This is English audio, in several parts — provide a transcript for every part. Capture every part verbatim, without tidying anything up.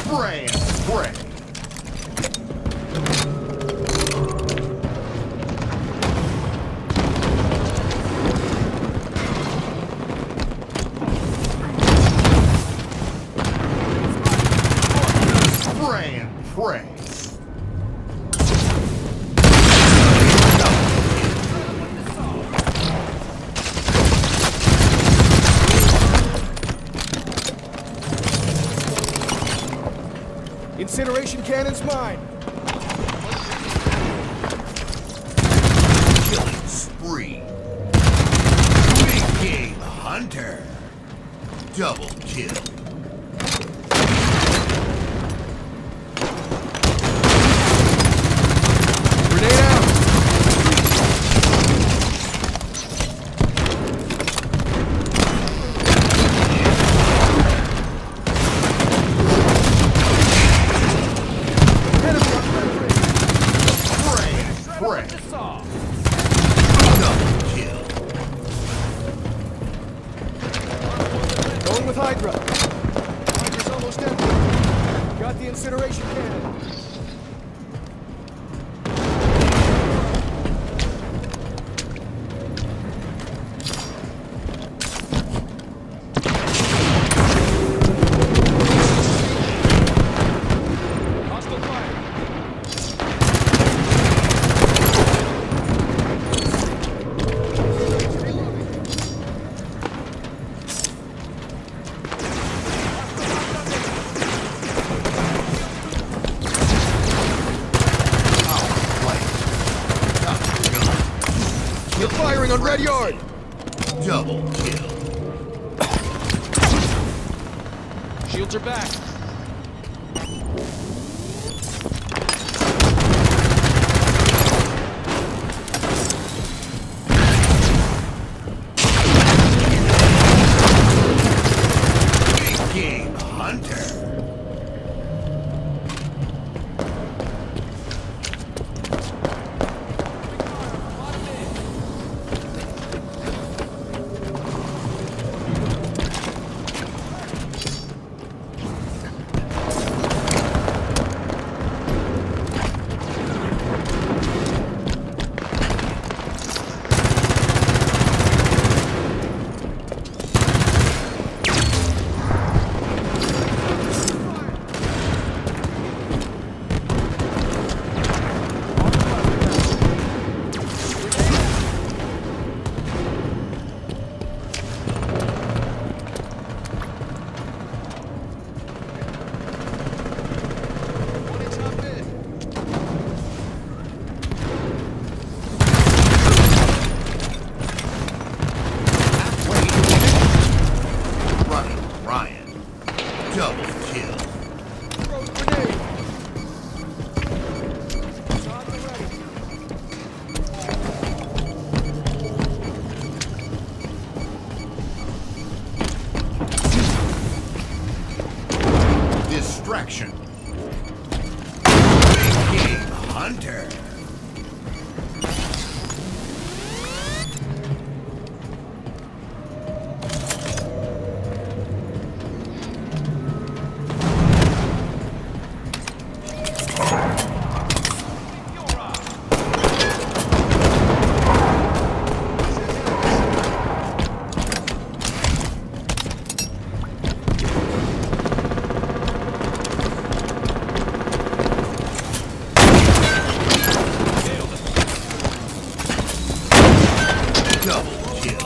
Spray and spray. Spray and pray. Incineration cannon's mine. Killing spree. Big game hunter. Double kill. Grenade out. Spray. Double kill. Going with Hydra. Hydra's almost empty. Got the incineration cannon. Hostile fire. You're firing on red yard! Double kill. Shields are back. Big game hunter. Double kill. Throw grenade. Distraction. Big game hunter. Double kill.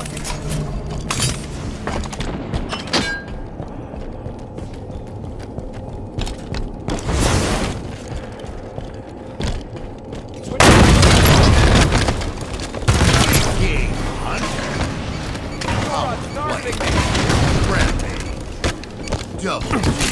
King Hunter. Oh, Rampage. Double kill.